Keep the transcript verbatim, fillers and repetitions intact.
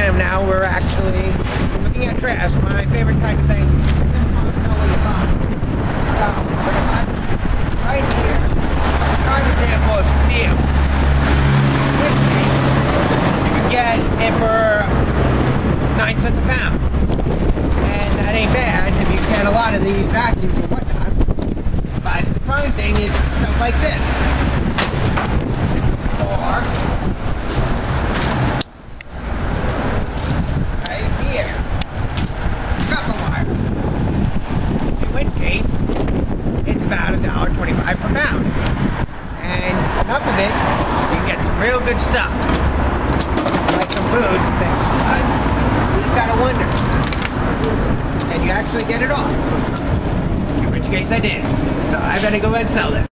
and now we're actually looking at trash. My favorite type of thing. Right here, prime example of steel. You can get it for nine cents a pound. And that ain't bad if you get a lot of these vacuums and whatnot. But the prime thing is stuff like this. Or right here. Copper wire. In which case, it's about a dollar twenty-five per pound. And enough of it, you can get some real good stuff. Like some food and things. But you just gotta wonder. And you actually get it off. In which case I did. So I better go ahead and sell it.